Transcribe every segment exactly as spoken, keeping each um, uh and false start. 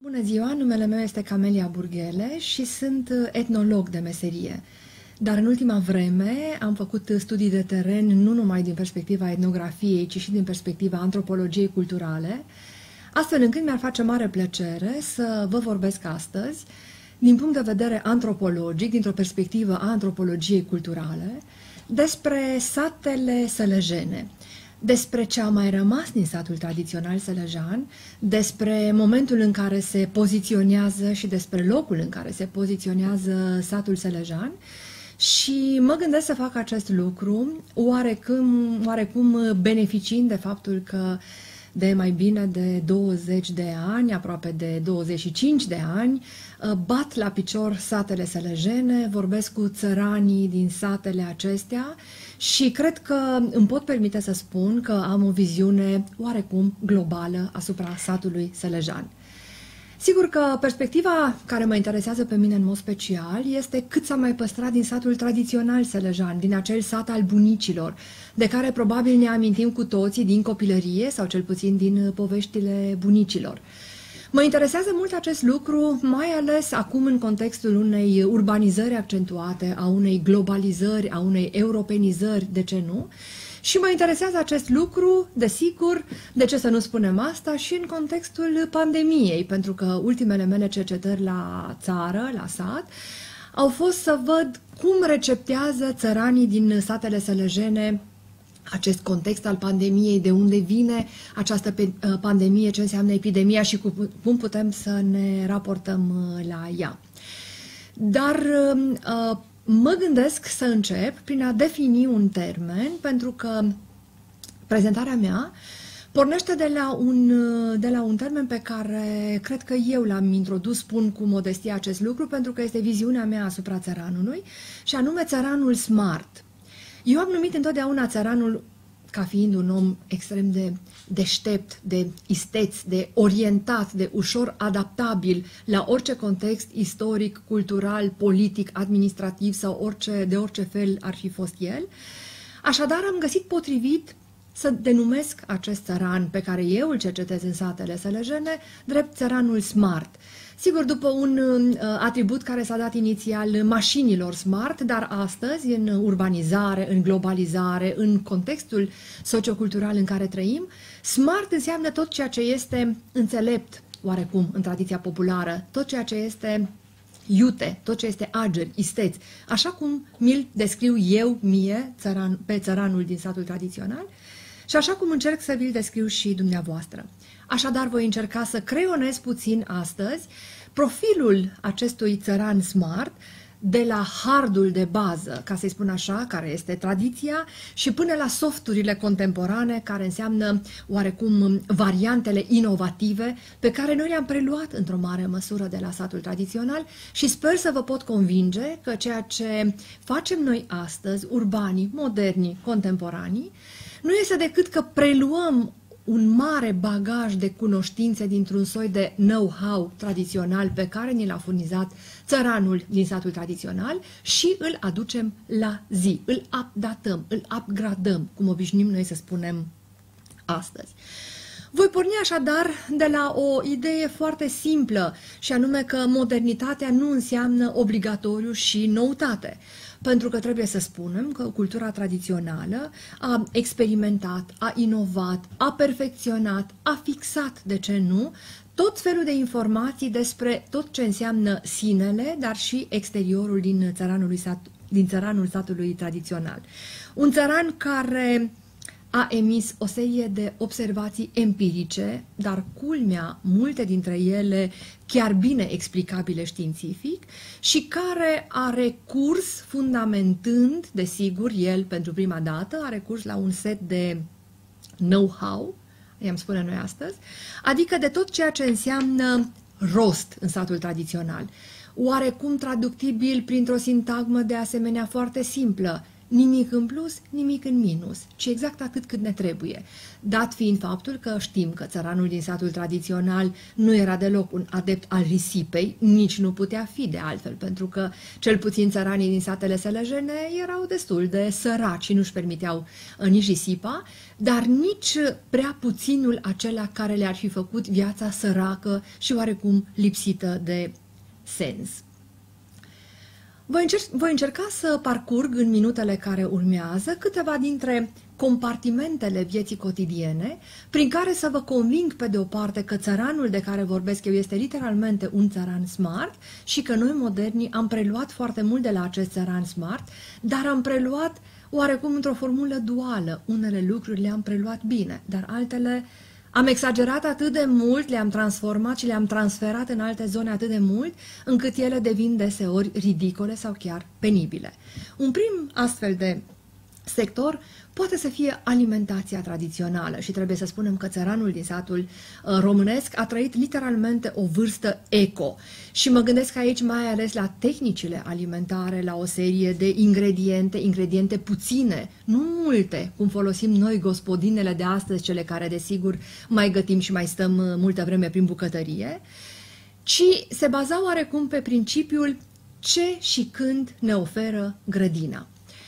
Bună ziua, numele meu este Camelia Burghele și sunt etnolog de meserie. Dar în ultima vreme am făcut studii de teren nu numai din perspectiva etnografiei, ci și din perspectiva antropologiei culturale, astfel încât mi-ar face mare plăcere să vă vorbesc astăzi din punct de vedere antropologic, dintr-o perspectivă a antropologiei culturale, despre satele sălăjene, despre ce a mai rămas din satul tradițional sălăjan, despre momentul în care se poziționează și despre locul în care se poziționează satul sălăjan. Și mă gândesc să fac acest lucru oarecum, oarecum beneficiind de faptul că de mai bine de douăzeci de ani, aproape de douăzeci și cinci de ani, bat la picior satele sălăjene, vorbesc cu țăranii din satele acestea și cred că îmi pot permite să spun că am o viziune oarecum globală asupra satului sălăjan. Sigur că perspectiva care mă interesează pe mine în mod special este cât s-a mai păstrat din satul tradițional sălăjan, din acel sat al bunicilor, de care probabil ne amintim cu toții din copilărie sau cel puțin din poveștile bunicilor. Mă interesează mult acest lucru, mai ales acum în contextul unei urbanizări accentuate, a unei globalizări, a unei europenizări, de ce nu? Și mă interesează acest lucru, desigur, de ce să nu spunem asta, și în contextul pandemiei, pentru că ultimele mele cercetări la țară, la sat, au fost să văd cum receptează țăranii din satele sălăjene acest context al pandemiei, de unde vine această pandemie, ce înseamnă epidemia și cum putem să ne raportăm la ea. Dar mă gândesc să încep prin a defini un termen, pentru că prezentarea mea pornește de la un, de la un termen pe care cred că eu l-am introdus, spun cu modestie acest lucru, pentru că este viziunea mea asupra țăranului, și anume țăranul smart. Eu am numit întotdeauna țăranul ca fiind un om extrem de deștept, de isteț, de orientat, de ușor adaptabil la orice context istoric, cultural, politic, administrativ sau orice, de orice fel ar fi fost el. Așadar, am găsit potrivit să denumesc acest țăran pe care eu îl cercetez în satele sălăjene drept țăranul smart. Sigur, după un uh, atribut care s-a dat inițial mașinilor smart, dar astăzi, în urbanizare, în globalizare, în contextul sociocultural în care trăim, smart înseamnă tot ceea ce este înțelept, oarecum, în tradiția populară, tot ceea ce este iute, tot ce este ager, isteț, așa cum mi-l descriu eu, mie, țăran, pe țăranul din satul tradițional, și așa cum încerc să vi-l descriu și dumneavoastră. Așadar, voi încerca să creionez puțin astăzi profilul acestui țăran smart, de la hardul de bază, ca să-i spun așa, care este tradiția, și până la softurile contemporane, care înseamnă oarecum variantele inovative pe care noi le-am preluat într-o mare măsură de la satul tradițional și sper să vă pot convinge că ceea ce facem noi astăzi, urbanii, moderni, contemporanii, nu este decât că preluăm un mare bagaj de cunoștințe dintr-un soi de know-how tradițional pe care ni l-a furnizat țăranul din satul tradițional și îl aducem la zi, îl updatăm, îl upgradăm, cum obișnuim noi să spunem astăzi. Voi porni așadar de la o idee foarte simplă, și anume că modernitatea nu înseamnă obligatoriu și noutate. Pentru că trebuie să spunem că cultura tradițională a experimentat, a inovat, a perfecționat, a fixat, de ce nu, tot felul de informații despre tot ce înseamnă sinele, dar și exteriorul din țăranul, sat, din țăranul satului tradițional. Un țăran care a emis o serie de observații empirice, dar culmea, multe dintre ele chiar bine explicabile științific, și care a recurs, fundamentând, desigur, el pentru prima dată, a recurs la un set de know-how, i-am spune noi astăzi, adică de tot ceea ce înseamnă rost în satul tradițional, oarecum traductibil printr-o sintagmă de asemenea foarte simplă: Nimic în plus, nimic în minus, ci exact atât cât ne trebuie. Dat fiind faptul că știm că țăranul din satul tradițional nu era deloc un adept al risipei, nici nu putea fi de altfel, pentru că cel puțin țăranii din satele sălăjene erau destul de săraci și nu-și permiteau nici risipa, dar nici prea puținul acela care le-ar fi făcut viața săracă și oarecum lipsită de sens. Voi, încerc, voi încerca să parcurg în minutele care urmează câteva dintre compartimentele vieții cotidiene prin care să vă conving pe de o parte că țăranul de care vorbesc eu este literalmente un țăran smart și că noi moderni am preluat foarte mult de la acest țăran smart, dar am preluat oarecum într-o formulă duală. Unele lucruri le-am preluat bine, dar altele am exagerat atât de mult, le-am transformat și le-am transferat în alte zone atât de mult, încât ele devin deseori ridicole sau chiar penibile. Un prim astfel de sector poate să fie alimentația tradițională și trebuie să spunem că țăranul din satul românesc a trăit literalmente o vârstă eco și mă gândesc aici mai ales la tehnicile alimentare, la o serie de ingrediente, ingrediente puține, nu multe, cum folosim noi gospodinele de astăzi, cele care desigur mai gătim și mai stăm multă vreme prin bucătărie, ci se bazau oarecum pe principiul ce și când ne oferă grădina.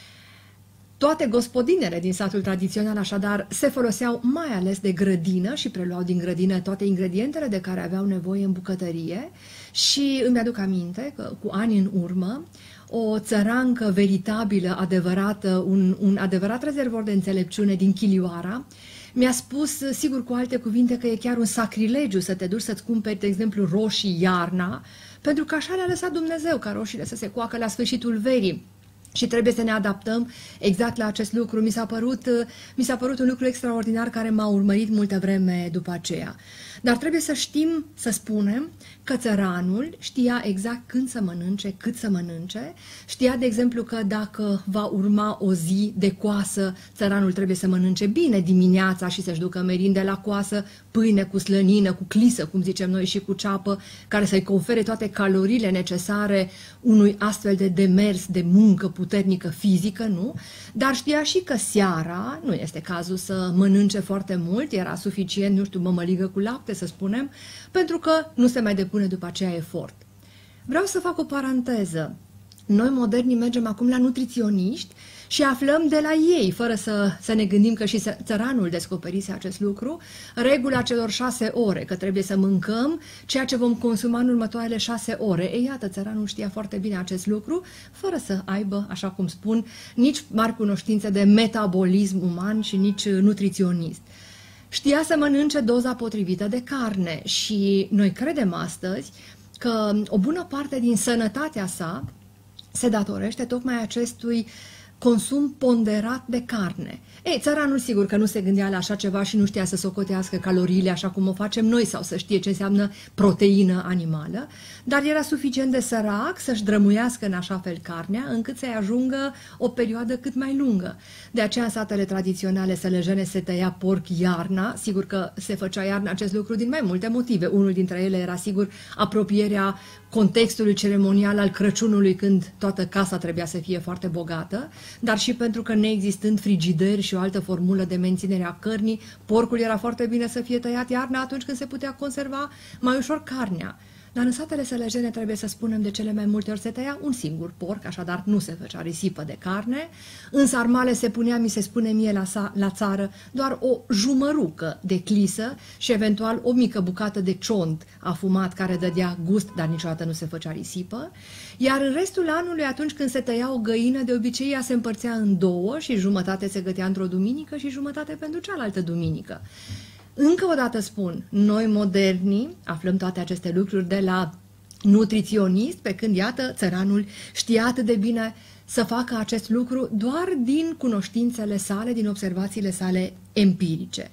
Toate gospodinele din satul tradițional, așadar, se foloseau mai ales de grădină și preluau din grădină toate ingredientele de care aveau nevoie în bucătărie și îmi aduc aminte că cu ani în urmă o țărancă veritabilă, adevărată, un, un adevărat rezervor de înțelepciune din Chilioara, mi-a spus, sigur cu alte cuvinte, că e chiar un sacrilegiu să te duci să-ți cumperi, de exemplu, roșii iarna, pentru că așa le-a lăsat Dumnezeu ca roșiile să se coacă la sfârșitul verii. Și trebuie să ne adaptăm exact la acest lucru. Mi s-a părut, mi s-a părut un lucru extraordinar care m-a urmărit multă vreme după aceea. Dar trebuie să știm, să spunem, că țăranul știa exact când să mănânce, cât să mănânce. Știa, de exemplu, că dacă va urma o zi de coasă, țăranul trebuie să mănânce bine dimineața și să-și ducă merinde la coasă, pâine cu slănină, cu clisă, cum zicem noi, și cu ceapă, care să-i confere toate caloriile necesare unui astfel de demers, de muncă puternică fizică, nu? Dar știa și că seara, nu este cazul să mănânce foarte mult, era suficient, nu știu, mămăligă cu lapte, să spunem, pentru că nu se mai depune după aceea efort. Vreau să fac o paranteză. Noi moderni mergem acum la nutriționiști și aflăm de la ei, fără să, să ne gândim că și țăranul descoperise acest lucru, regula celor șase ore, că trebuie să mâncăm ceea ce vom consuma în următoarele șase ore. Ei, iată, țăranul știa foarte bine acest lucru, fără să aibă, așa cum spun, nici mari cunoștințe de metabolism uman și nici nutriționist. Știa să mănânce doza potrivită de carne și noi credem astăzi că o bună parte din sănătatea sa se datorește tocmai acestui consum ponderat de carne. Ei, țăranul sigur că nu se gândea la așa ceva și nu știa să socotească caloriile așa cum o facem noi sau să știe ce înseamnă proteină animală, dar era suficient de sărac să-și drămuiască în așa fel carnea încât să-i ajungă o perioadă cât mai lungă. De aceea în satele tradiționale sălăjene se tăia porc iarna, sigur că se făcea iarna acest lucru din mai multe motive. Unul dintre ele era sigur apropierea contextului ceremonial al Crăciunului, când toată casa trebuia să fie foarte bogată, dar și pentru că neexistând frigideri și o altă formulă de menținere a cărnii, porcul era foarte bine să fie tăiat iarna atunci când se putea conserva mai ușor carnea. Dar în satele sălăjene, trebuie să spunem, de cele mai multe ori se tăia un singur porc, așadar nu se făcea risipă de carne. În sarmale se punea, mi se spune mie la, la țară, doar o jumărucă de clisă și eventual o mică bucată de ciont afumat care dădea gust, dar niciodată nu se făcea risipă. Iar în restul anului, atunci când se tăia o găină, de obicei ea se împărțea în două și jumătate se gătea într-o duminică și jumătate pentru cealaltă duminică. Încă o dată spun, noi modernii aflăm toate aceste lucruri de la nutriționist, pe când, iată, țăranul știa atât de bine să facă acest lucru doar din cunoștințele sale, din observațiile sale empirice.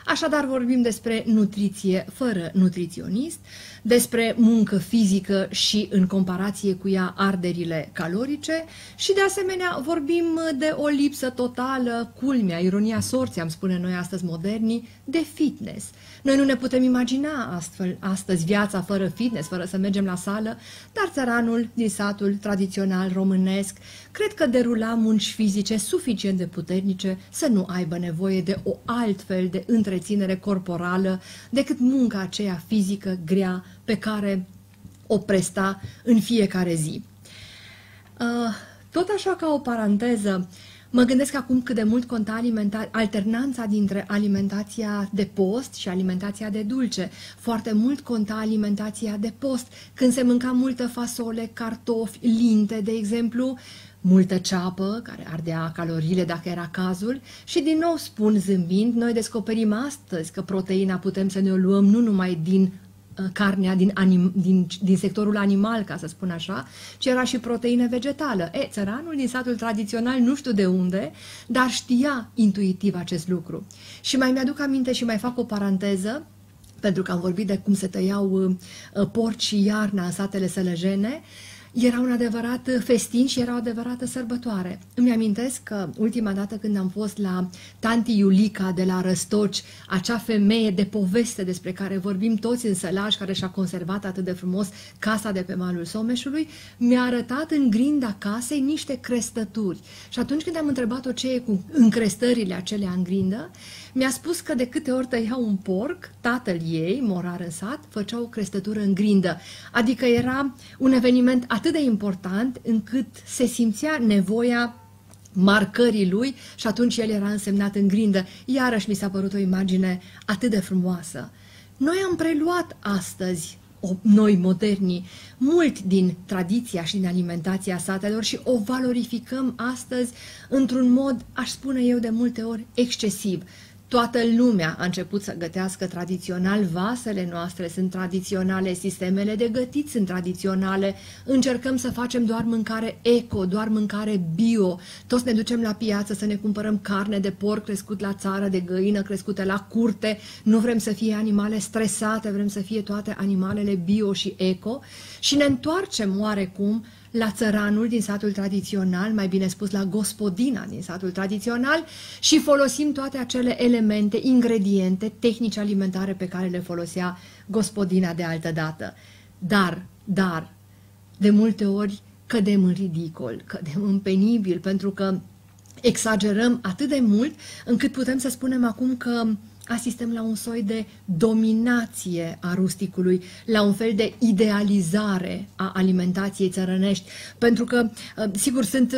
Așadar vorbim despre nutriție fără nutriționist, despre muncă fizică și în comparație cu ea arderile calorice și de asemenea vorbim de o lipsă totală, culmea, ironia sorții, am spune noi astăzi modernii, de fitness. Noi nu ne putem imagina astfel, astăzi viața fără fitness, fără să mergem la sală, dar țăranul din satul tradițional românesc cred că derula munci fizice suficient de puternice să nu aibă nevoie de o altfel de întreținere corporală decât munca aceea fizică grea pe care o presta în fiecare zi. Tot așa ca o paranteză, mă gândesc acum cât de mult conta alternanța dintre alimentația de post și alimentația de dulce. Foarte mult conta alimentația de post, când se mânca multă fasole, cartofi, linte, de exemplu, multă ceapă, care ardea caloriile dacă era cazul, și din nou spun zâmbind, noi descoperim astăzi că proteina putem să ne o luăm nu numai din carnea din, anim, din, din sectorul animal, ca să spun așa, ci era și proteină vegetală. E, țăranul din satul tradițional, nu știu de unde, dar știa intuitiv acest lucru. Și mai mi-aduc aminte și mai fac o paranteză, pentru că am vorbit de cum se tăiau uh, porci și iarna în satele sălăjene. Era un adevărat festin și era o adevărată sărbătoare. Îmi amintesc că ultima dată când am fost la tanti Iulica de la Răstoci, acea femeie de poveste despre care vorbim toți în sălaj, care și-a conservat atât de frumos casa de pe malul Someșului, mi-a arătat în grinda casei niște crestături. Și atunci când am întrebat-o ce e cu încrestările acelea în grindă, mi-a spus că de câte ori tăia un porc, tatăl ei, morar în sat, făcea o crestătură în grindă. Adică era un eveniment atât de important încât se simțea nevoia marcării lui și atunci el era însemnat în grindă. Iarăși mi s-a părut o imagine atât de frumoasă. Noi am preluat astăzi, o, noi moderni, mult din tradiția și din alimentația satelor și o valorificăm astăzi într-un mod, aș spune eu de multe ori, excesiv. Toată lumea a început să gătească tradițional, vasele noastre sunt tradiționale, sistemele de gătit sunt tradiționale, încercăm să facem doar mâncare eco, doar mâncare bio, toți ne ducem la piață să ne cumpărăm carne de porc crescut la țară, de găină crescută la curte, nu vrem să fie animale stresate, vrem să fie toate animalele bio și eco și ne întoarcem oarecum la țăranul din satul tradițional, mai bine spus la gospodina din satul tradițional și folosim toate acele elemente, ingrediente, tehnici alimentare pe care le folosea gospodina de altă dată. Dar, dar, de multe ori cădem în ridicol, cădem în penibil, pentru că exagerăm atât de mult încât putem să spunem acum că asistăm la un soi de dominație a rusticului, la un fel de idealizare a alimentației țărănești, pentru că, sigur, sunt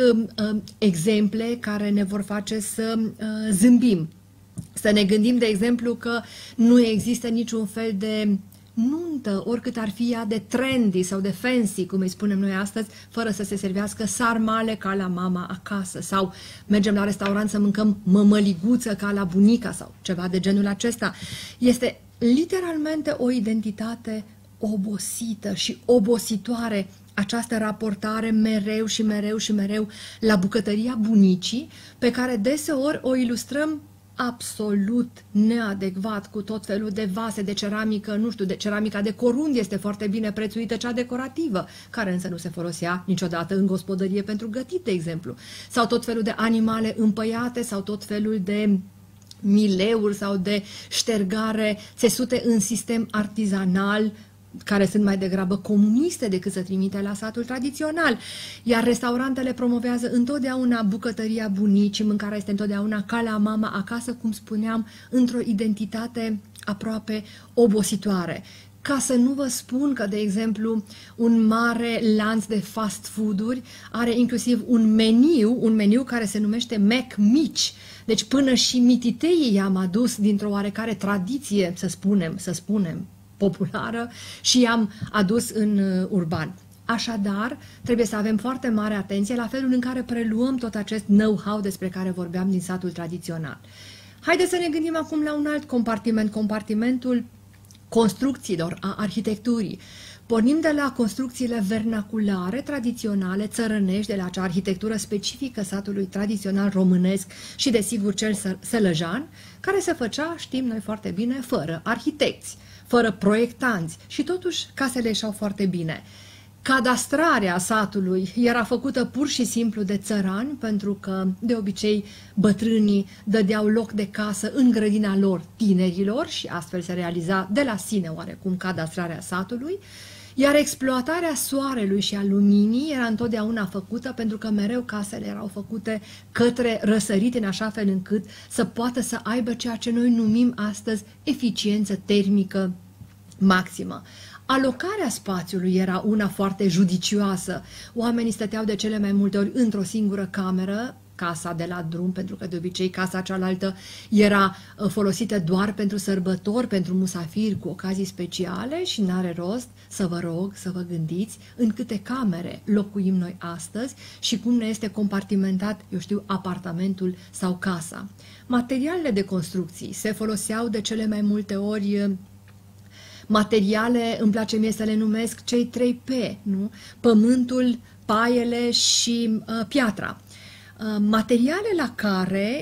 exemple care ne vor face să zâmbim, să ne gândim, de exemplu, că nu există niciun fel de nuntă, oricât ar fi ea de trendy sau de fancy, cum îi spunem noi astăzi, fără să se servească sarmale ca la mama acasă sau mergem la restaurant să mâncăm mămăliguță ca la bunica sau ceva de genul acesta. Este literalmente o identitate obosită și obositoare această raportare mereu și mereu și mereu la bucătăria bunicii, pe care deseori o ilustrăm absolut neadecvat cu tot felul de vase de ceramică, nu știu, de ceramica de corund este foarte bine prețuită, cea decorativă, care însă nu se folosea niciodată în gospodărie pentru gătit, de exemplu, sau tot felul de animale împăiate sau tot felul de mileuri sau de ștergare țesute în sistem artizanal, care sunt mai degrabă comuniste decât să trimite la satul tradițional. Iar restaurantele promovează întotdeauna bucătăria bunicii, mâncarea este întotdeauna ca la mama acasă, cum spuneam, într-o identitate aproape obositoare. Ca să nu vă spun că, de exemplu, un mare lanț de fast food-uri are inclusiv un meniu, un meniu care se numește Mac Mici. Deci până și mititeii i-am adus dintr-o oarecare tradiție, să spunem, să spunem, populară și i-am adus în uh, urban. Așadar, trebuie să avem foarte mare atenție la felul în care preluăm tot acest know-how despre care vorbeam din satul tradițional. Haideți să ne gândim acum la un alt compartiment, compartimentul construcțiilor, a arhitecturii. Pornim de la construcțiile vernaculare, tradiționale, țărănești, de la acea arhitectură specifică satului tradițional românesc și, desigur, cel sălăjan, care se făcea, știm noi foarte bine, fără arhitecți, fără proiectanți și totuși casele ieșeau foarte bine. Cadastrarea satului era făcută pur și simplu de țărani, pentru că, de obicei, bătrânii dădeau loc de casă în grădina lor tinerilor și astfel se realiza de la sine oarecum cadastrarea satului, iar exploatarea soarelui și a luminii era întotdeauna făcută, pentru că mereu casele erau făcute către răsărit, în așa fel încât să poată să aibă ceea ce noi numim astăzi eficiență termică maximă. Alocarea spațiului era una foarte judicioasă. Oamenii stăteau de cele mai multe ori într-o singură cameră, casa de la drum, pentru că de obicei casa cealaltă era folosită doar pentru sărbători, pentru musafiri cu ocazii speciale și n-are rost să vă rog să vă gândiți în câte camere locuim noi astăzi și cum ne este compartimentat, eu știu, apartamentul sau casa. Materialele de construcții se foloseau de cele mai multe ori materiale, îmi place mie să le numesc cei trei P, nu? Pământul, paiele și uh, piatra. Uh, materiale la care,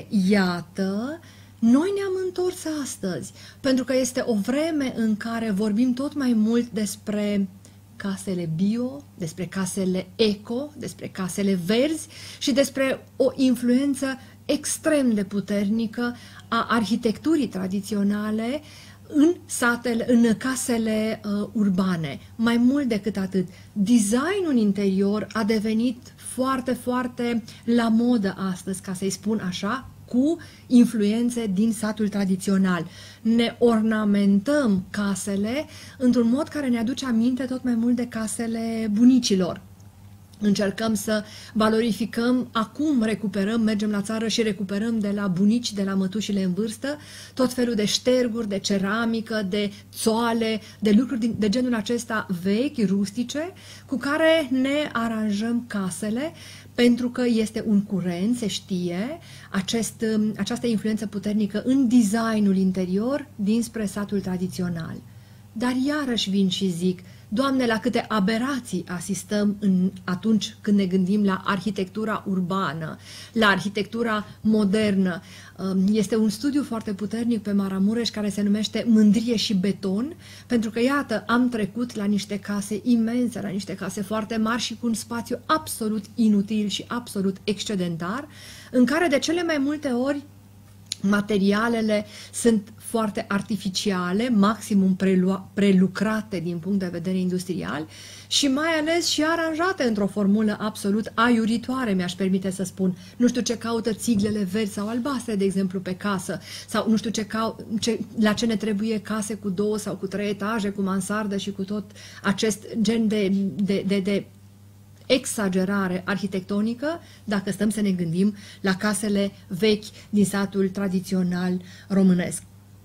iată, noi ne-am întors astăzi, pentru că este o vreme în care vorbim tot mai mult despre casele bio, despre casele eco, despre casele verzi și despre o influență extrem de puternică a arhitecturii tradiționale în satele, în casele uh, urbane. Mai mult decât atât, designul interior a devenit foarte, foarte la modă astăzi, ca să-i spun așa, cu influențe din satul tradițional. Ne ornamentăm casele într-un mod care ne aduce aminte tot mai mult de casele bunicilor. Încercăm să valorificăm, acum recuperăm, mergem la țară și recuperăm de la bunici, de la mătușile în vârstă, tot felul de șterguri, de ceramică, de țoale, de lucruri de genul acesta vechi, rustice, cu care ne aranjăm casele, pentru că este un curent, se știe, acest, această influență puternică în designul interior dinspre satul tradițional. Dar iarăși vin și zic, Doamne, la câte aberații asistăm în, atunci când ne gândim la arhitectura urbană, la arhitectura modernă. Este un studiu foarte puternic pe Maramureș care se numește Mândrie și beton, pentru că, iată, am trecut la niște case imense, la niște case foarte mari și cu un spațiu absolut inutil și absolut excedentar, în care de cele mai multe ori materialele sunt foarte artificiale, maximum prelucrate din punct de vedere industrial și mai ales și aranjate într-o formulă absolut aiuritoare, mi-aș permite să spun. Nu știu ce caută țiglele verzi sau albastre, de exemplu, pe casă, sau nu știu ce cau ce, la ce ne trebuie case cu două sau cu trei etaje, cu mansardă și cu tot acest gen de, de, de, de exagerare arhitectonică, dacă stăm să ne gândim la casele vechi din satul tradițional românesc.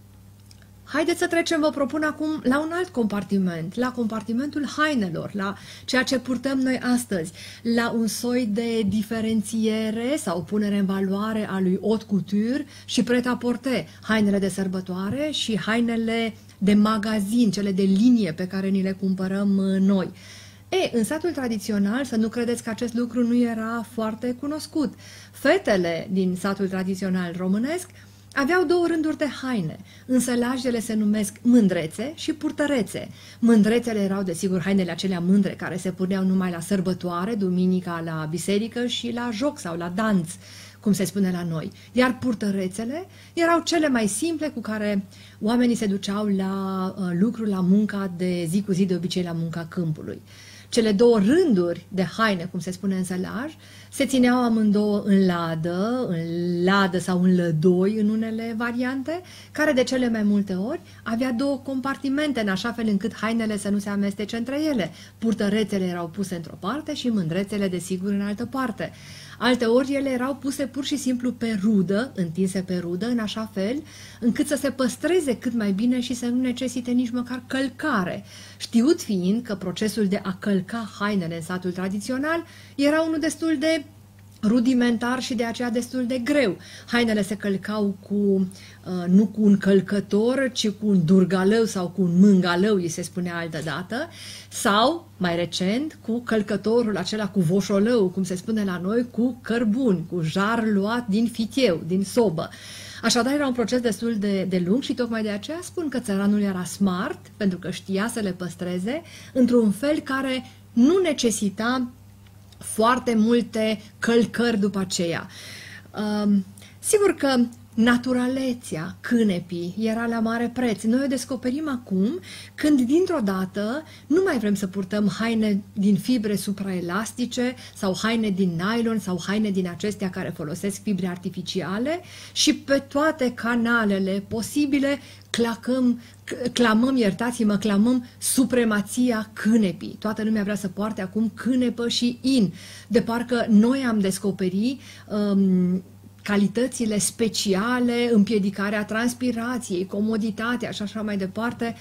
Haideți să trecem, vă propun acum, la un alt compartiment, la compartimentul hainelor, la ceea ce purtăm noi astăzi, la un soi de diferențiere sau punere în valoare a lui haute couture și pret-a-porter, hainele de sărbătoare și hainele de magazin, cele de linie pe care ni le cumpărăm noi. E, în satul tradițional, să nu credeți că acest lucru nu era foarte cunoscut. Fetele din satul tradițional românesc aveau două rânduri de haine. Însălajele se numesc mândrețe și purtărețe. Mândrețele erau, desigur, hainele acelea mândre care se puneau numai la sărbătoare, duminica la biserică și la joc sau la dans, cum se spune la noi. Iar purtărețele erau cele mai simple cu care oamenii se duceau la uh, lucru, la munca de zi cu zi, de obicei la munca câmpului. Cele două rânduri de haine, cum se spune în sălaj, se țineau amândouă în ladă, în ladă sau în lădoi în unele variante, care de cele mai multe ori avea două compartimente, în așa fel încât hainele să nu se amestece între ele. Purtărețele erau puse într-o parte și mândrețele, desigur, în altă parte. Alteori ele erau puse pur și simplu pe rudă, întinse pe rudă, în așa fel încât să se păstreze cât mai bine și să nu necesite nici măcar călcare. Știut fiind că procesul de a călca hainele în satul tradițional era unul destul de rudimentar și de aceea destul de greu. Hainele se călcau cu, uh, nu cu un călcător, ci cu un durgalău sau cu un mângalău, îi se spunea altă dată, sau, mai recent, cu călcătorul acela cu voșolău, cum se spune la noi, cu cărbuni, cu jar luat din fitieu, din sobă. Așadar, era un proces destul de, de lung și tocmai de aceea spun că țăranul era smart, pentru că știa să le păstreze, într-un fel care nu necesita foarte multe călcări după aceea. Uh, sigur că naturalețea cânepii era la mare preț. Noi o descoperim acum când dintr-o dată nu mai vrem să purtăm haine din fibre supraelastice sau haine din nylon sau haine din acestea care folosesc fibre artificiale și pe toate canalele posibile clacăm, clamăm, iertați-mă, clamăm supremația cânepii. Toată lumea vrea să poarte acum cânepă și in. De parcă noi am descoperit um, calitățile speciale, împiedicarea transpirației, comoditatea și așa mai departe,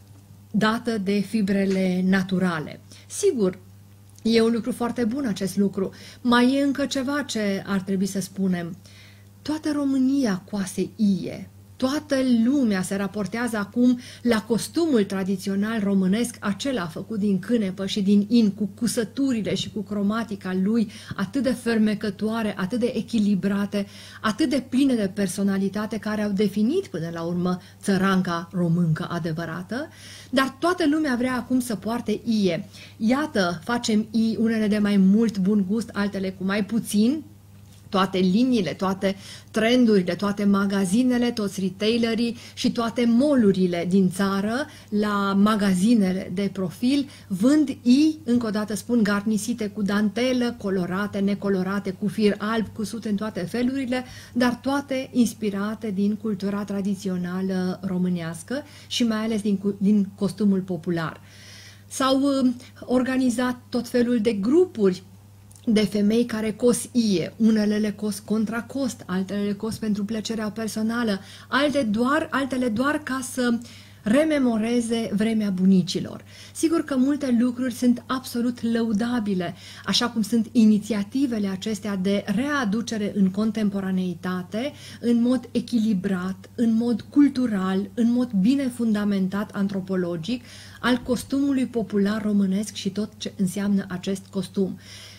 dată de fibrele naturale. Sigur, e un lucru foarte bun acest lucru. Mai e încă ceva ce ar trebui să spunem. Toată România coase ie. Toată lumea se raportează acum la costumul tradițional românesc, acela făcut din cânepă și din in, cu cusăturile și cu cromatica lui, atât de fermecătoare, atât de echilibrate, atât de pline de personalitate, care au definit până la urmă țăranca româncă adevărată, dar toată lumea vrea acum să poarte ie. Iată, facem i, unele de mai mult bun gust, altele cu mai puțin. Toate liniile, toate trendurile, toate magazinele, toți retailerii și toate mall-urile din țară, la magazinele de profil, vând i, încă o dată spun, garnisite cu dantelă, colorate, necolorate, cu fir alb, cusute în toate felurile, dar toate inspirate din cultura tradițională românească și mai ales din, din costumul popular. S-au uh, organizat tot felul de grupuri de femei care cos ie, unele le cos contra cost, altele le cos pentru plăcerea personală, alte doar, altele doar ca să rememoreze vremea bunicilor. Sigur că multe lucruri sunt absolut lăudabile, așa cum sunt inițiativele acestea de readucere în contemporaneitate, în mod echilibrat, în mod cultural, în mod bine fundamentat antropologic, al costumului popular românesc și tot ce înseamnă acest costum.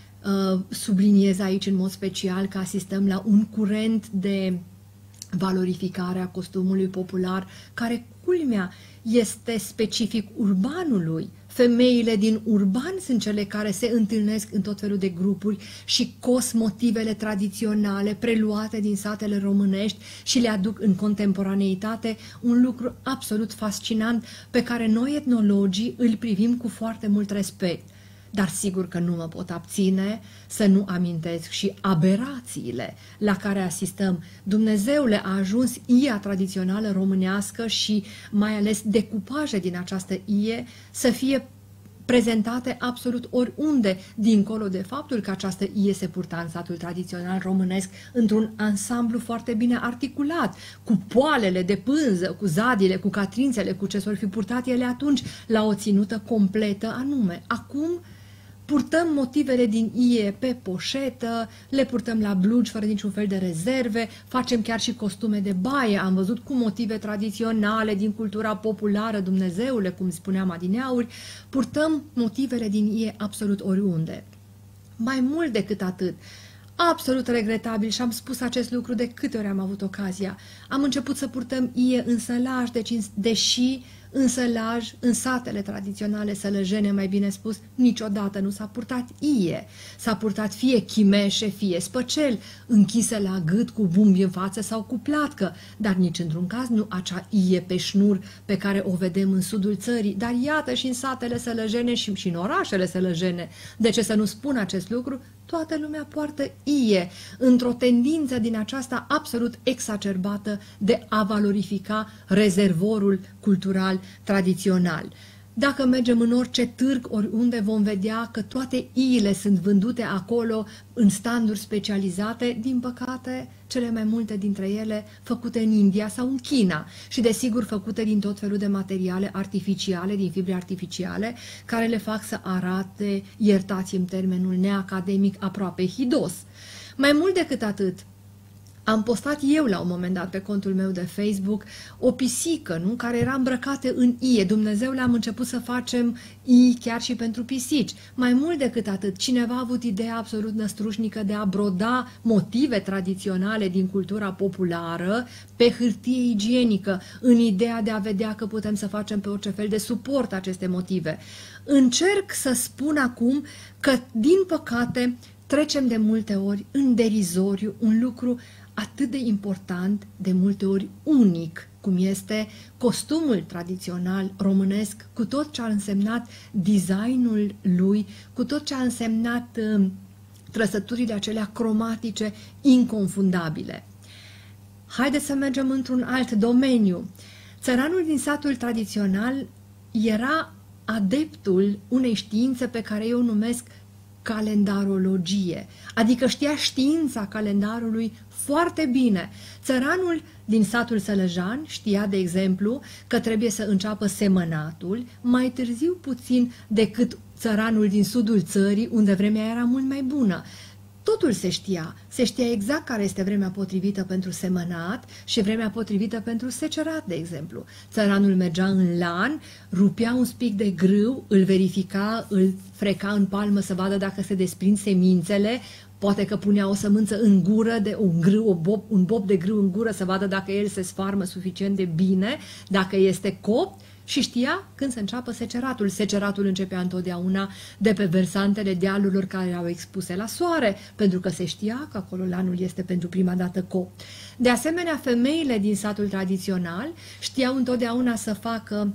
Subliniez aici în mod special că asistăm la un curent de valorificare a costumului popular care, culmea, este specific urbanului. Femeile din urban sunt cele care se întâlnesc în tot felul de grupuri și cos motivele tradiționale preluate din satele românești și le aduc în contemporaneitate, un lucru absolut fascinant pe care noi etnologii îl privim cu foarte mult respect. Dar sigur că nu mă pot abține să nu amintesc și aberațiile la care asistăm. Dumnezeule, a ajuns ia tradițională românească și mai ales decupaje din această ie să fie prezentate absolut oriunde, dincolo de faptul că această ie se purta în satul tradițional românesc într-un ansamblu foarte bine articulat, cu poalele de pânză, cu zadile, cu catrințele, cu ce s-or fi purtat ele atunci, la o ținută completă anume. Acum purtăm motivele din ie pe poșetă, le purtăm la blugi fără niciun fel de rezerve, facem chiar și costume de baie, am văzut cu motive tradiționale din cultura populară, Dumnezeule, cum spuneam adineauri, purtăm motivele din ie absolut oriunde. Mai mult decât atât, absolut regretabil, și am spus acest lucru de câte ori am avut ocazia, am început să purtăm ie în sălaj, deci, deși în sălaj, în satele tradiționale sălăjene, mai bine spus, niciodată nu s-a purtat ie. S-a purtat fie chimeșe, fie spăcel, închisă la gât cu bumbi în față sau cu platcă, dar nici într-un caz nu acea ie pe șnur pe care o vedem în sudul țării, dar iată și în satele sălăjene și, și în orașele sălăjene. De ce să nu spun acest lucru? Toată lumea poartă ie, într-o tendință din aceasta absolut exacerbată de a valorifica rezervorul cultural tradițional. Dacă mergem în orice târg, oriunde, vom vedea că toate iile sunt vândute acolo în standuri specializate, din păcate, cele mai multe dintre ele făcute în India sau în China și, desigur, făcute din tot felul de materiale artificiale, din fibre artificiale, care le fac să arate, iertați-mi termenul neacademic, aproape hidos. Mai mult decât atât, am postat eu la un moment dat pe contul meu de Facebook o pisică, nu? Care era îmbrăcată în ie. Dumnezeu le-am început să facem ii chiar și pentru pisici. Mai mult decât atât, cineva a avut ideea absolut năstrușnică de a broda motive tradiționale din cultura populară pe hârtie igienică, în ideea de a vedea că putem să facem pe orice fel de suport aceste motive. Încerc să spun acum că, din păcate, trecem de multe ori în derizoriu un lucru atât de important, de multe ori unic, cum este costumul tradițional românesc, cu tot ce a însemnat designul lui, cu tot ce a însemnat uh, trăsăturile acelea cromatice inconfundabile. Haideți să mergem într-un alt domeniu. Țăranul din satul tradițional era adeptul unei științe pe care eu o numesc calendarologie, adică știa știința calendarului foarte bine. Țăranul din satul Sălăjan știa, de exemplu, că trebuie să înceapă semănatul mai târziu puțin decât țăranul din sudul țării, unde vremea era mult mai bună. Totul se știa. Se știa exact care este vremea potrivită pentru semănat și vremea potrivită pentru secerat, de exemplu. Țăranul mergea în lan, rupea un spic de grâu, îl verifica, îl freca în palmă să vadă dacă se desprind semințele, poate că punea o sămânță în gură, de un, grâu, o bob, un bob de grâu în gură să vadă dacă el se sfarmă suficient de bine, dacă este copt, și știa când să înceapă seceratul. Seceratul începea întotdeauna de pe versantele dealurilor care erau expuse la soare, pentru că se știa că acolo lanul este pentru prima dată copt. De asemenea, femeile din satul tradițional știau întotdeauna să facă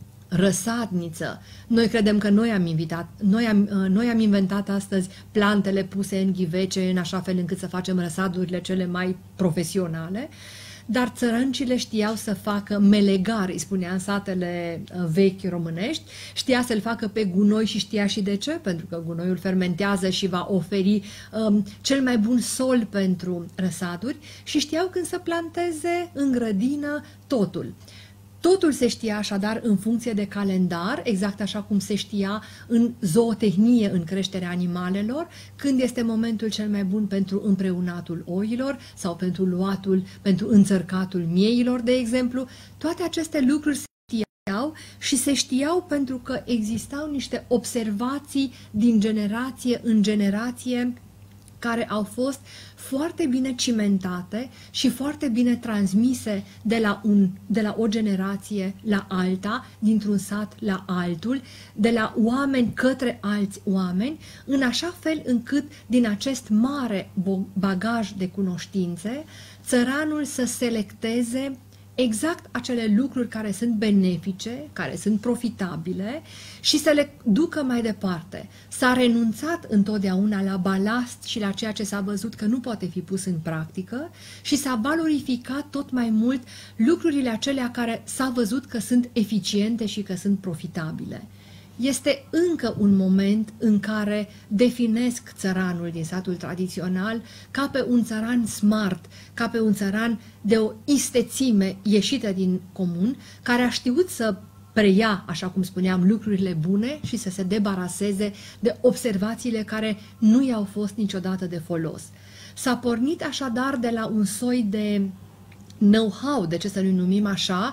răsadniță. Noi credem că noi am, invitat, noi, am, noi am inventat astăzi plantele puse în ghivece în așa fel încât să facem răsadurile cele mai profesionale, dar țărâncile știau să facă melegar, îi spunea în satele vechi românești, știa să-l facă pe gunoi și știa și de ce, pentru că gunoiul fermentează și va oferi um, cel mai bun sol pentru răsaduri, și știau când să planteze în grădină totul. Totul se știa așadar în funcție de calendar, exact așa cum se știa în zootehnie, în creșterea animalelor, când este momentul cel mai bun pentru împreunatul oilor sau pentru luatul, pentru înțărcatul mieilor, de exemplu. Toate aceste lucruri se știau și se știau pentru că existau niște observații din generație în generație care au fost foarte bine cimentate și foarte bine transmise de la, un, de la o generație la alta, dintr-un sat la altul, de la oameni către alți oameni, în așa fel încât din acest mare bagaj de cunoștințe, țăranul să selecteze exact acele lucruri care sunt benefice, care sunt profitabile și să le ducă mai departe. S-a renunțat întotdeauna la balast și la ceea ce s-a văzut că nu poate fi pus în practică și s-a valorificat tot mai mult lucrurile acelea care s-a văzut că sunt eficiente și că sunt profitabile. Este încă un moment în care definesc țăranul din satul tradițional ca pe un țăran smart, ca pe un țăran de o istețime ieșită din comun, care a știut să preia, așa cum spuneam, lucrurile bune și să se debaraseze de observațiile care nu i-au fost niciodată de folos. S-a pornit așadar de la un soi de know-how, de ce să nu numim așa,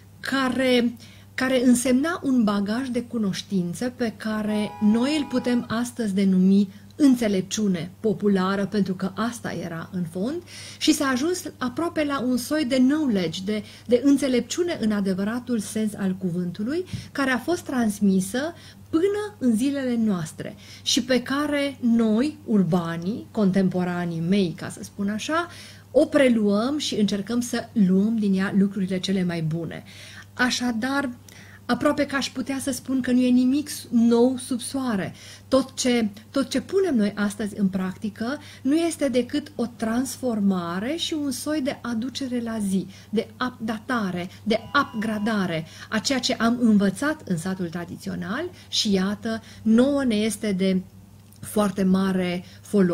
care... care însemna un bagaj de cunoștințe pe care noi îl putem astăzi denumi înțelepciune populară, pentru că asta era în fond, și s-a ajuns aproape la un soi de knowledge, de, de înțelepciune în adevăratul sens al cuvântului, care a fost transmisă până în zilele noastre și pe care noi, urbanii, contemporanii mei, ca să spun așa, o preluăm și încercăm să luăm din ea lucrurile cele mai bune. Așadar, aproape că aș putea să spun că nu e nimic nou sub soare. Tot ce, tot ce punem noi astăzi în practică nu este decât o transformare și un soi de aducere la zi, de updatare, de upgradare a ceea ce am învățat în satul tradițional și iată, nouă ne este de foarte mare folos.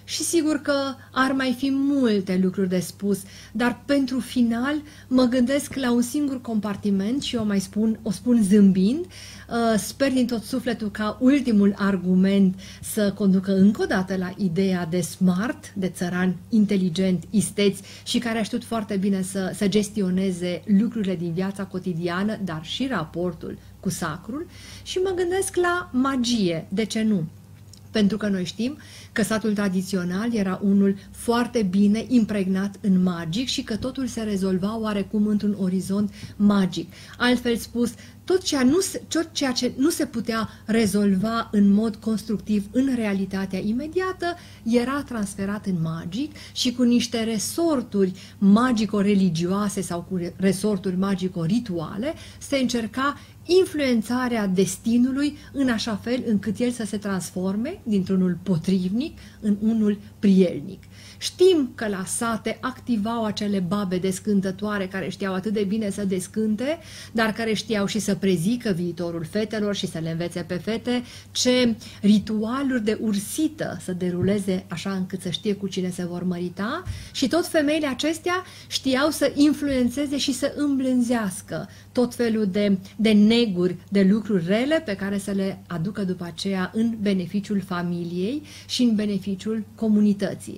și sigur că ar mai fi multe lucruri de spus, dar pentru final mă gândesc la un singur compartiment și eu mai spun, o spun zâmbind. Sper din tot sufletul ca ultimul argument să conducă încă o dată la ideea de smart, de țăran inteligent, isteț și care a știut foarte bine să, să gestioneze lucrurile din viața cotidiană, dar și raportul cu sacrul, și mă gândesc la magie, de ce nu? Pentru că noi știm că satul tradițional era unul foarte bine impregnat în magic și că totul se rezolva oarecum într-un orizont magic. Altfel spus, tot ceea, nu se, tot ceea ce nu se putea rezolva în mod constructiv în realitatea imediată era transferat în magic și cu niște resorturi magico-religioase sau cu resorturi magico-rituale se încerca influențarea destinului în așa fel încât el să se transforme dintr-unul potrivnic în unul prielnic. Știm că la sate activau acele babe descântătoare care știau atât de bine să descânte, dar care știau și să prezică viitorul fetelor și să le învețe pe fete ce ritualuri de ursită să deruleze așa încât să știe cu cine se vor mărita, și tot femeile acestea știau să influențeze și să îmblânzească tot felul de, de neguri, de lucruri rele pe care să le aducă după aceea în beneficiul familiei și în beneficiul comunității.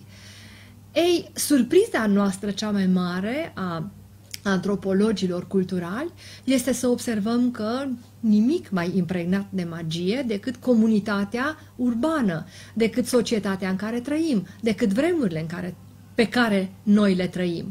Ei, surpriza noastră cea mai mare a antropologilor culturali este să observăm că nimic mai impregnat de magie decât comunitatea urbană, decât societatea în care trăim, decât vremurile în care, pe care noi le trăim.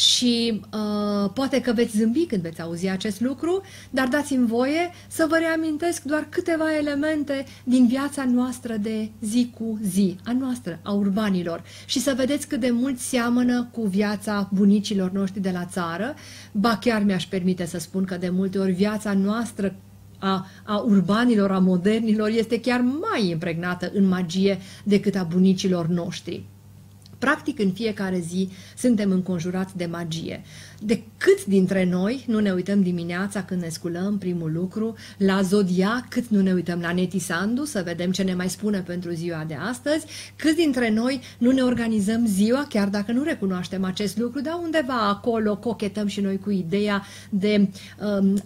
Și uh, poate că veți zâmbi când veți auzi acest lucru, dar dați-mi voie să vă reamintesc doar câteva elemente din viața noastră de zi cu zi, a noastră, a urbanilor, și să vedeți cât de mult seamănă cu viața bunicilor noștri de la țară. Ba chiar mi-aș permite să spun că de multe ori viața noastră A, a urbanilor, a modernilor, este chiar mai impregnată în magie decât a bunicilor noștri. Practic, în fiecare zi suntem înconjurați de magie. De câți dintre noi nu ne uităm dimineața când ne sculăm, primul lucru, la zodiac, cât nu ne uităm la Neti Sandu să vedem ce ne mai spune pentru ziua de astăzi, câți dintre noi nu ne organizăm ziua, chiar dacă nu recunoaștem acest lucru, dar undeva acolo cochetăm și noi cu ideea de um,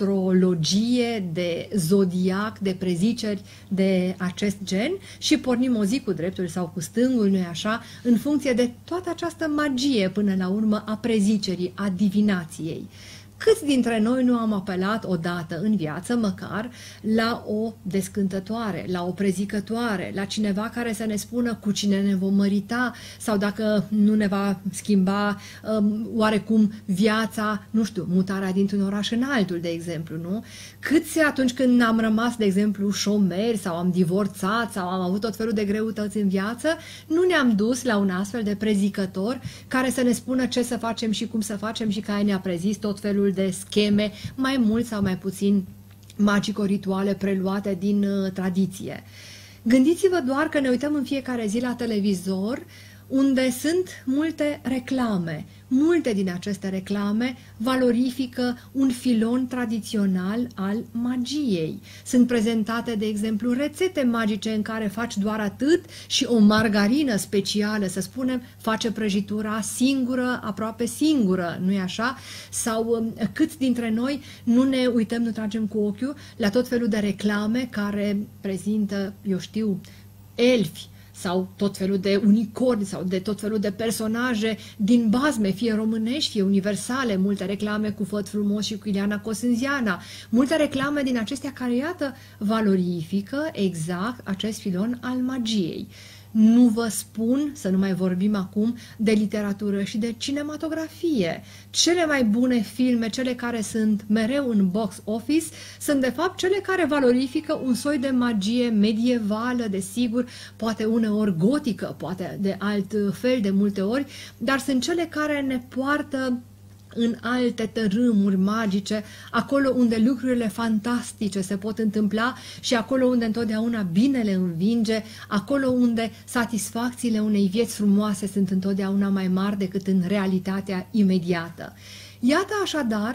astrologie, de zodiac, de preziceri de acest gen și pornim o zi cu dreptul sau cu stângul, nu-i așa, în funcție de toată această magie până la urmă a prezicerii, a divinației. Câți dintre noi nu am apelat odată în viață, măcar, la o descântătoare, la o prezicătoare, la cineva care să ne spună cu cine ne vom mărita sau dacă nu ne va schimba um, oarecum viața, nu știu, mutarea dintr-un oraș în altul, de exemplu, nu? Câți atunci când am rămas, de exemplu, șomeri sau am divorțat sau am avut tot felul de greutăți în viață, nu ne-am dus la un astfel de prezicător care să ne spună ce să facem și cum să facem și care ne-a prezis tot felul de scheme, mai mult sau mai puțin magico-rituale preluate din uh, tradiție. Gândiți-vă doar că ne uităm în fiecare zi la televizor, unde sunt multe reclame. Multe din aceste reclame valorifică un filon tradițional al magiei. Sunt prezentate, de exemplu, rețete magice în care faci doar atât și o margarină specială, să spunem, face prăjitura singură, aproape singură, nu-i așa? Sau câți dintre noi nu ne uităm, nu tragem cu ochiul la tot felul de reclame care prezintă, eu știu, elfi, sau tot felul de unicorni sau de tot felul de personaje din bazme, fie românești, fie universale, multe reclame cu Făt Frumos și cu Ileana Cosânziana, multe reclame din acestea care, iată, valorifică exact acest filon al magiei. Nu vă spun să nu mai vorbim acum de literatură și de cinematografie. Cele mai bune filme, cele care sunt mereu în box office, sunt de fapt cele care valorifică un soi de magie medievală, desigur, poate uneori gotică, poate de alt fel de multe ori, dar sunt cele care ne poartă în alte tărâmuri magice, acolo unde lucrurile fantastice se pot întâmpla și acolo unde întotdeauna binele învinge, acolo unde satisfacțiile unei vieți frumoase sunt întotdeauna mai mari decât în realitatea imediată. Iată așadar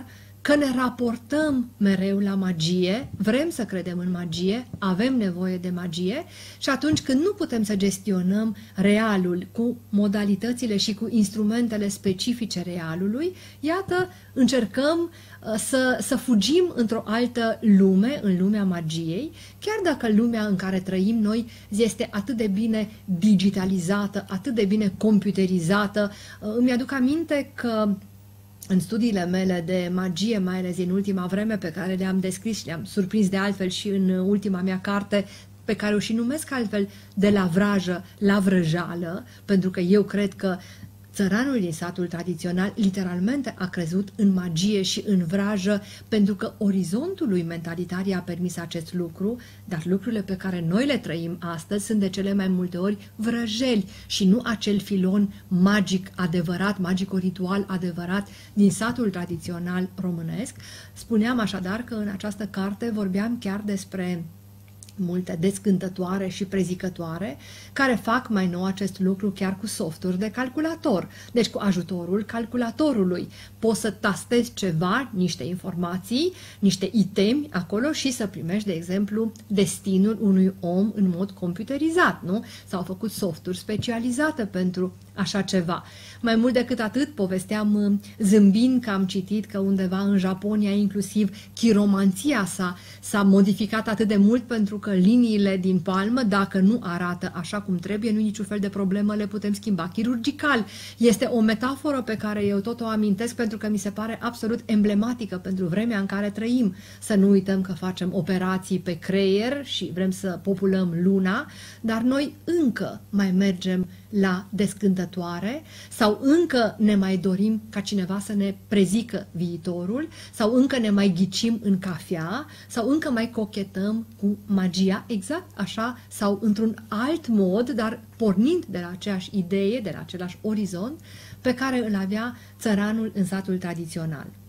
că ne raportăm mereu la magie, vrem să credem în magie, avem nevoie de magie și atunci când nu putem să gestionăm realul cu modalitățile și cu instrumentele specifice realului, iată, încercăm să, să fugim într-o altă lume, în lumea magiei, chiar dacă lumea în care trăim noi este atât de bine digitalizată, atât de bine computerizată. Îmi aduc aminte că în studiile mele de magie, mai ales în ultima vreme, pe care le-am descris și le-am surprins de altfel și în ultima mea carte, pe care o și numesc altfel De la vrajă la vrăjală, pentru că eu cred că țăranul din satul tradițional literalmente a crezut în magie și în vrajă, pentru că orizontul lui mentalitar i-a permis acest lucru, dar lucrurile pe care noi le trăim astăzi sunt de cele mai multe ori vrăjeli și nu acel filon magic adevărat, magico-ritual adevărat din satul tradițional românesc. Spuneam așadar că în această carte vorbeam chiar despre multe descântătoare și prezicătoare, care fac mai nou acest lucru chiar cu softuri de calculator. Deci cu ajutorul calculatorului poți să tastezi ceva, niște informații, niște itemi acolo și să primești, de exemplu, destinul unui om în mod computerizat, nu? S-au făcut softuri specializate pentru așa ceva. Mai mult decât atât, povesteam zâmbind că am citit că undeva în Japonia inclusiv chiromanția s-a, s-a modificat atât de mult pentru că liniile din palmă, dacă nu arată așa cum trebuie, nu e niciun fel de problemă, le putem schimba chirurgical. Este o metaforă pe care eu tot o amintesc pentru că mi se pare absolut emblematică pentru vremea în care trăim. Să nu uităm că facem operații pe creier și vrem să populăm luna, dar noi încă mai mergem la descântătoare sau încă ne mai dorim ca cineva să ne prezică viitorul sau încă ne mai ghicim în cafea sau încă mai cochetăm cu magia, exact așa sau într-un alt mod, dar pornind de la aceeași idee, de la același orizont pe care îl avea țăranul în satul tradițional.